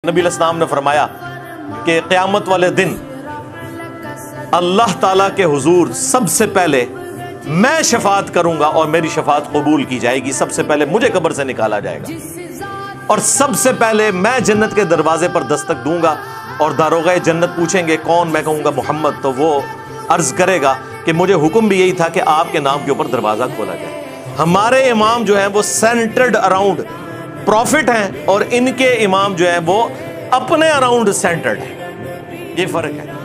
नबी अलैहिस्सलाम ने फरमाया कि क़यामत वाले दिन अल्लाह ताला के हुजूर सबसे पहले मैं शफात करूंगा और मेरी शफात कबूल की जाएगी। सबसे पहले मुझे कब्र से निकाला जाएगा और सबसे पहले मैं जन्नत के दरवाजे पर दस्तक दूंगा और दारोगा जन्नत पूछेंगे कौन, मैं कहूंगा मोहम्मद। तो वो अर्ज करेगा कि मुझे हुक्म भी यही था कि आपके नाम के ऊपर दरवाजा खोला जाए। हमारे इमाम जो हैं वो सेंटर्ड अराउंड प्रॉफिट हैं और इनके इमाम जो हैं वो अपने अराउंड सेंटर्ड हैं। ये फर्क है।